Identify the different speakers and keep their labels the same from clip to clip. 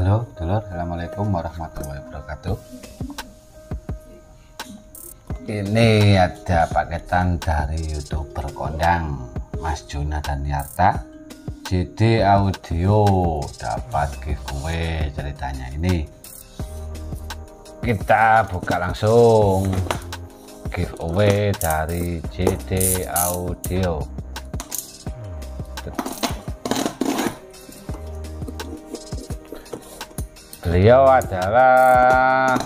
Speaker 1: Halo dulur, assalamualaikum warahmatullahi wabarakatuh. Ini ada paketan dari YouTuber kondang Mas Juna dan Yarta, JD Audio, dapat giveaway. Ceritanya ini kita buka langsung giveaway dari JD Audio. Beliau adalah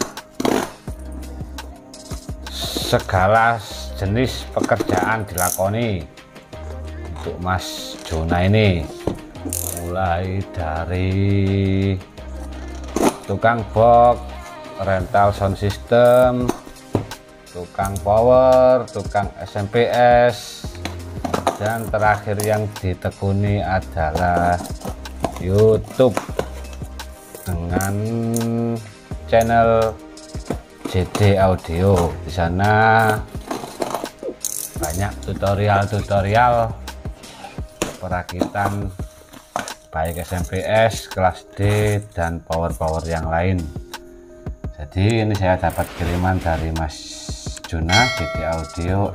Speaker 1: segala jenis pekerjaan dilakoni untuk Mas Juna ini, mulai dari tukang box, rental sound system, tukang power, tukang SMPS, dan terakhir yang ditekuni adalah YouTube dengan channel JD Audio. Di sana banyak tutorial perakitan baik SMPS, kelas D, dan power yang lain. Jadi ini saya dapat kiriman dari Mas Juna, JD Audio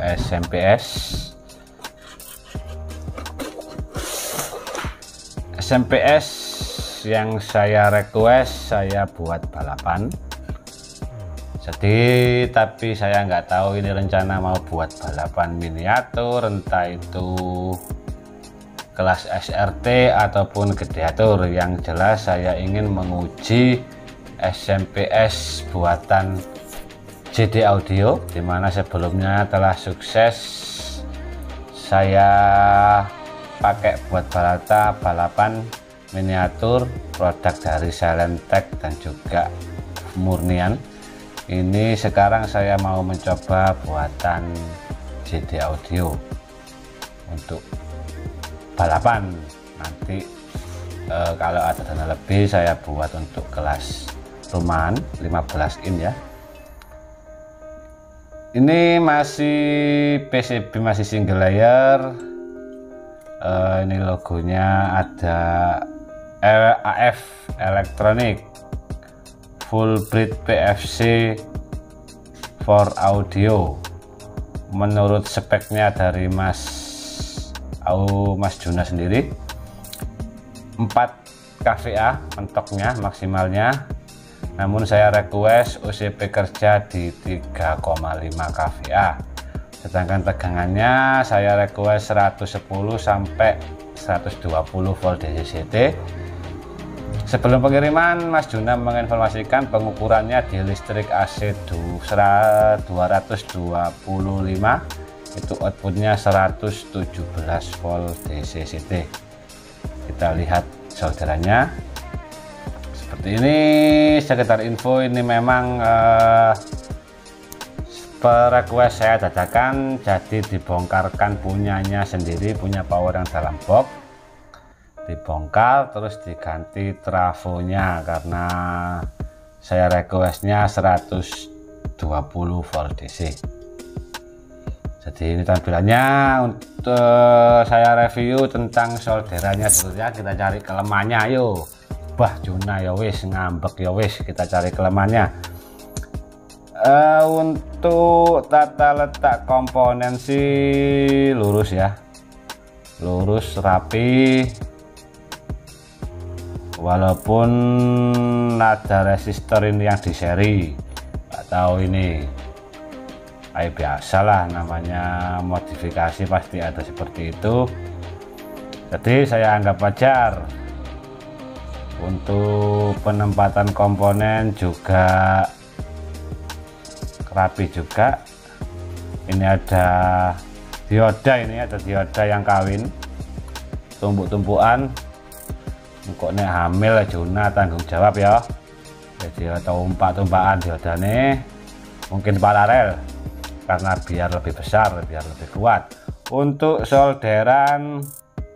Speaker 1: SMPS yang saya request, saya buat balapan. Jadi tapi saya nggak tahu ini rencana mau buat balapan miniatur, entah itu kelas SRT ataupun gladiator. Yang jelas saya ingin menguji SMPS buatan JD Audio, dimana sebelumnya telah sukses saya pakai buat balapan miniatur produk dari Silentech dan juga murnian. Ini sekarang saya mau mencoba buatan JD Audio untuk balapan. Nanti kalau ada dana lebih saya buat untuk kelas rumahan 15 in ya. Ini masih PCB, masih single layer. Ini logonya ada AF Electronic full breed PFC for audio. Menurut speknya dari Mas Juna sendiri 4 kVA mentoknya maksimalnya, namun saya request UCP kerja di 3,5 kVA, sedangkan tegangannya saya request 110 sampai 120 volt DC-DC. Sebelum pengiriman, Mas Juna menginformasikan pengukurannya di listrik AC 225, itu outputnya 117 volt DC-DC. Kita lihat solderannya seperti ini. Sekitar info ini memang request saya dadakan, jadi dibongkarkan punyanya sendiri, punya power yang dalam box dibongkar, terus diganti trafonya karena saya requestnya 120 volt DC. Jadi ini tampilannya. Untuk saya review tentang solderannya sebetulnya, kita cari kelemahannya. Ayo Bah Juna ya wis, ngambek ya wis, kita cari kelemahannya. Untuk tata letak komponen sih lurus ya, lurus rapi, walaupun ada resistor ini yang di seri, atau ini biasalah, namanya modifikasi pasti ada seperti itu. Jadi saya anggap wajar. Untuk penempatan komponen juga rapi juga. Ini ada dioda, yang kawin tumpuk-tumpukan. Kok nek hamil Juna tanggung jawab ya. Jadi atau tumpah-tumpahan diodane mungkin paralel karena biar lebih besar, biar lebih kuat. Untuk solderan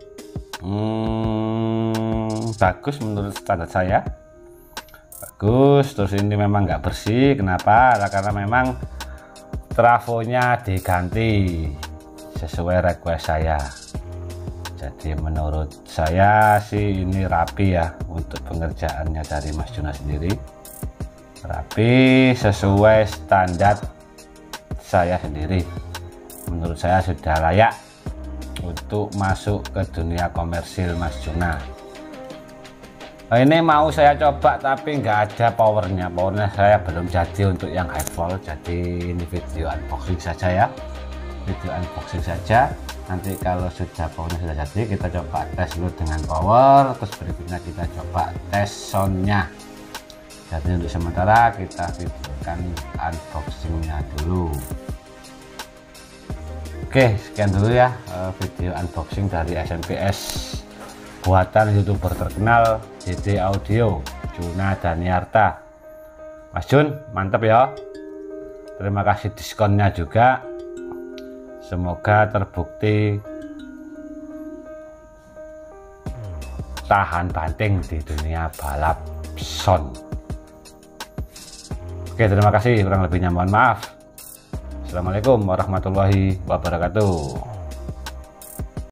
Speaker 1: bagus menurut standar saya, bagus. Terus ini memang nggak bersih. Kenapa? Karena memang trafonya diganti sesuai request saya. Jadi menurut saya sih ini rapi ya, untuk pengerjaannya dari Mas Juna sendiri rapi, sesuai standar saya sendiri. Menurut saya sudah layak untuk masuk ke dunia komersil Mas Juna. Ini mau saya coba tapi nggak ada powernya saya belum jadi untuk yang high volt. Jadi ini video unboxing saja ya, video unboxing saja. Nanti kalau sudah powernya sudah jadi, kita coba tes dulu dengan power, terus berikutnya kita coba tes soundnya. Jadi untuk sementara kita videokan unboxingnya dulu. Oke, sekian dulu ya video unboxing dari SMPS buatan youtuber terkenal JD Audio, Juna Daniarta. Mas Jun, mantap ya, terima kasih diskonnya juga. Semoga terbukti tahan banting di dunia balap sound. Oke, terima kasih, kurang lebihnya mohon maaf. Assalamualaikum warahmatullahi wabarakatuh.